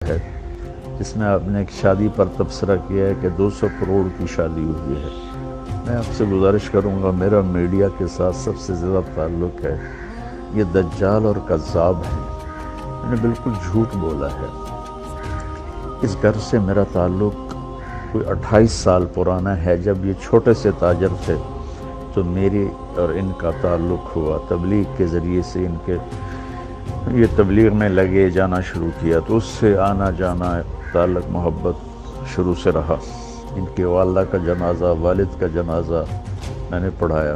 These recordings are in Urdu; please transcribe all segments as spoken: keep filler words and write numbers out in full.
ہے جس میں آپ نے ایک شادی پر تبصرہ کیا ہے کہ دو سو کروڑ کی شادی ہوئی ہے۔ میں آپ سے گزارش کروں گا، میرا میڈیا کے ساتھ سب سے زیادہ تعلق ہے، یہ دجال اور کذاب ہیں، میں نے بالکل جھوٹ بولا ہے۔ اس گھر سے میرا تعلق کوئی اٹھائیس سال پرانا ہے۔ جب یہ چھوٹے سے تاجر تھے تو میری اور ان کا تعلق ہوا، تبلیغ کے ذریعے سے ان کے یہ تبلیغ میں لگے جانا شروع کیا، تو اس سے آنا جانا تعلق محبت شروع سے رہا۔ ان کے والدہ کا جنازہ، والد کا جنازہ میں نے پڑھایا،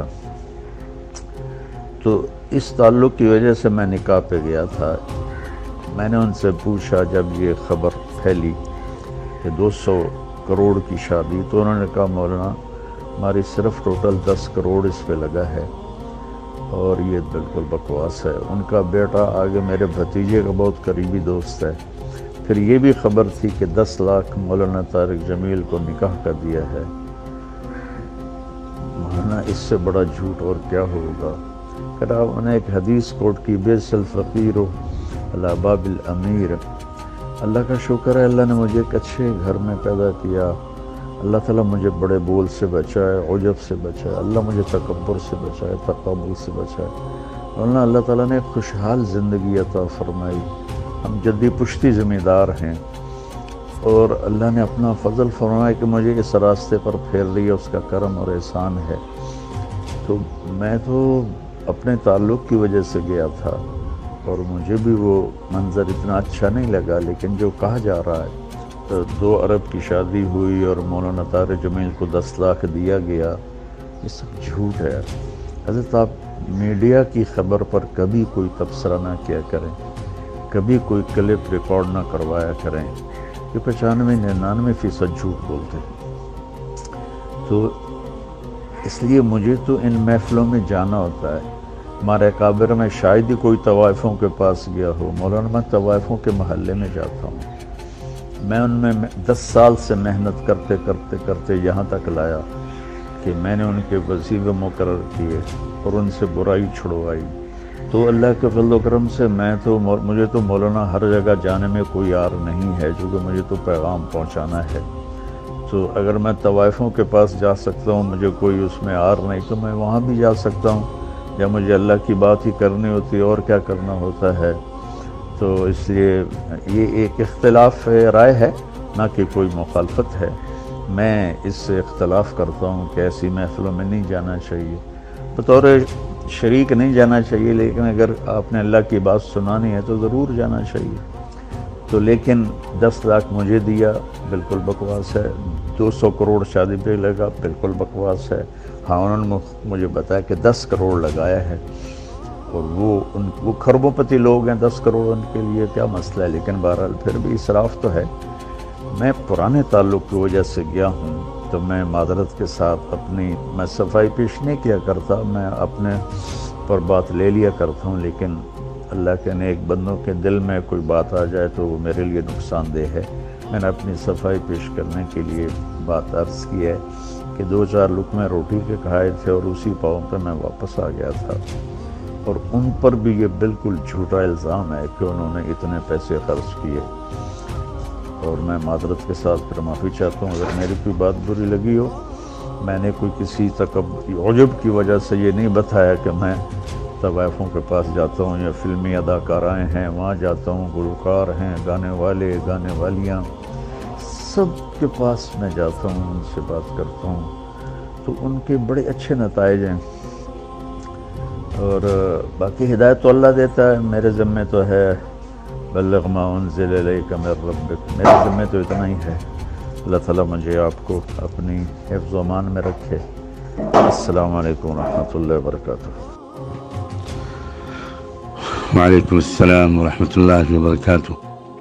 تو اس تعلق کی وجہ سے میں نکاح پہ گیا تھا۔ میں نے ان سے پوچھا جب یہ خبر پھیلی کہ دو سو کروڑ کی شادی، تو انہوں نے کہا مولانا ہماری صرف ٹوٹل دس کروڑ اس پہ لگا ہے اور یہ بالکل بکواس ہے۔ ان کا بیٹا آگے میرے بھتیجے کا بہت قریبی دوست ہے، پھر یہ بھی خبر تھی کہ دس لاکھ مولانا طارق جمیل کو نکاح کا دیا ہے۔ مولانا اس سے بڑا جھوٹ اور کیا ہوگا؟ پھر آپ نے ایک حدیث کوٹ کی، بیس الفقیر علی باب الامیر۔ اللہ کا شکر ہے، اللہ نے مجھے ایک اچھے گھر میں پیدا کیا، اللہ تعالیٰ مجھے بڑے بول سے بچائے، عجب سے بچائے، اللہ مجھے تکبر سے بچائے، تکبر سے بچائے، اللہ اللہ تعالیٰ نے ایک خوشحال زندگی عطا فرمائی۔ ہم جدی پشتی ذمہ دار ہیں اور اللہ نے اپنا فضل فرمایا کہ مجھے اس راستے پر پھیر لیا، اس کا کرم اور احسان ہے۔ تو میں تو اپنے تعلق کی وجہ سے گیا تھا اور مجھے بھی وہ منظر اتنا اچھا نہیں لگا، لیکن جو کہا جا رہا ہے دو ارب کی شادی ہوئی اور مولانا طارق جمیل کو دس لاکھ دیا گیا، یہ سب جھوٹ ہے۔ حضرت آپ میڈیا کی خبر پر کبھی کوئی تبصرہ نہ کیا کریں، کبھی کوئی کلپ ریکارڈ نہ کروایا کریں، کہ پچانوے ننانوے فیصد جھوٹ بولتے ہیں۔ تو اس لیے مجھے تو ان محفلوں میں جانا ہوتا ہے۔ ہمارے اکابر میں شاید ہی کوئی طوائفوں کے پاس گیا ہو، مولانا میں طوائفوں کے محلے میں جاتا ہوں، میں ان میں دس سال سے محنت کرتے کرتے کرتے یہاں تک لایا کہ میں نے ان کے وظیفے مقرر کیے اور ان سے برائی چھڑوائی۔ تو اللہ کے فضل و کرم سے میں تو مجھے تو مولانا ہر جگہ جانے میں کوئی عار نہیں ہے، چونکہ مجھے تو پیغام پہنچانا ہے۔ تو اگر میں طوائفوں کے پاس جا سکتا ہوں، مجھے کوئی اس میں عار نہیں، تو میں وہاں بھی جا سکتا ہوں، یا مجھے اللہ کی بات ہی کرنی ہوتی ہے اور کیا کرنا ہوتا ہے۔ تو اس لیے یہ ایک اختلاف رائے ہے، نہ کہ کوئی مخالفت ہے۔ میں اس سے اختلاف کرتا ہوں کہ ایسی محفلوں میں نہیں جانا چاہیے، بطور شریک نہیں جانا چاہیے، لیکن اگر آپ نے اللہ کی بات سنانی ہے تو ضرور جانا چاہیے۔ تو لیکن دس لاکھ مجھے دیا، بالکل بکواس ہے۔ دو سو کروڑ شادی پہ لگا، بالکل بکواس ہے۔ ہاں انہوں نے مجھے بتایا کہ دس کروڑ لگایا ہے، اور وہ ان وہ کھربوں پتی لوگ ہیں، دس کروڑ ان کے لیے کیا مسئلہ ہے، لیکن بہرحال پھر بھی اسراف تو ہے۔ میں پرانے تعلق کی وجہ سے گیا ہوں، تو میں معذرت کے ساتھ اپنی میں صفائی پیش نہیں کیا کرتا، میں اپنے پر بات لے لیا کرتا ہوں، لیکن اللہ کے نیک بندوں کے دل میں کوئی بات آ جائے تو وہ میرے لیے نقصان دہ ہے۔ میں نے اپنی صفائی پیش کرنے کے لیے بات عرض کی ہے کہ دو چار لقمے روٹی کے کھائے تھے اور اسی پاؤں پہ میں واپس آ گیا تھا، اور ان پر بھی یہ بالکل جھوٹا الزام ہے کہ انہوں نے اتنے پیسے خرچ کیے، اور میں معذرت کے ساتھ پھر معافی چاہتا ہوں اگر میری کوئی بات بری لگی ہو۔ میں نے کوئی کسی تکبر عجب کی وجہ سے یہ نہیں بتایا کہ میں طوائفوں کے پاس جاتا ہوں یا فلمی اداکارائیں ہیں وہاں جاتا ہوں، گلوکار ہیں، گانے والے، گانے والیاں، سب کے پاس میں جاتا ہوں، ان سے بات کرتا ہوں، تو ان کے بڑے اچھے نتائج ہیں۔ اور باقی ہدایت تو اللہ دیتا ہے، میرے ذمہ تو ہے بلغ ما انزل الیک من ربک، میرے ذمہ تو اتنا ہی ہے۔ اللہ تعالیٰ مجھے آپ کو اپنی حفظ و امان میں رکھے۔ السلام علیکم ورحمۃ اللہ وبرکاتہ۔ وعلیکم السلام ورحمۃ اللہ وبرکاتہ۔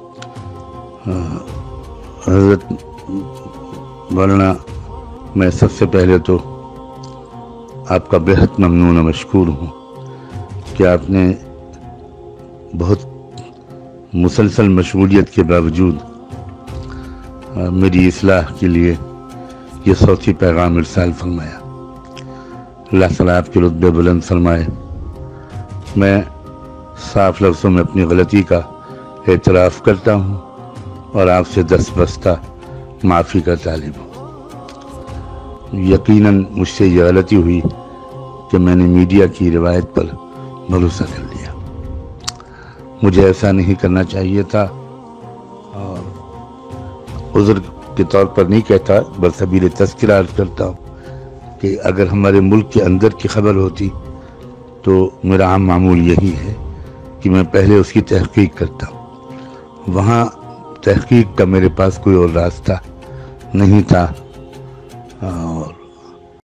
حضرت مولانا، میں سب سے پہلے تو آپ کا بہت ممنون و مشکور ہوں کہ آپ نے بہت مسلسل مشغولیت کے باوجود میری اصلاح کے لیے یہ صوتی پیغام ارسال فرمایا۔ اللہ تعالیٰ آپ کے رتبے بلند فرمائے۔ میں صاف لفظوں میں اپنی غلطی کا اعتراف کرتا ہوں اور آپ سے دست بستہ معافی کا طالب ہوں۔ یقیناً مجھ سے یہ غلطی ہوئی کہ میں نے میڈیا کی روایت پر بھروسہ کر لیا۔ مجھے ایسا نہیں کرنا چاہیے تھا، اور عذر کے طور پر نہیں کہتا، بسبیل تذکرہ عرض کرتا ہوں کہ اگر ہمارے ملک کے اندر کی خبر ہوتی تو میرا عام معمول یہی ہے کہ میں پہلے اس کی تحقیق کرتا ہوں۔ وہاں تحقیق کا میرے پاس کوئی اور راستہ نہیں تھا، اور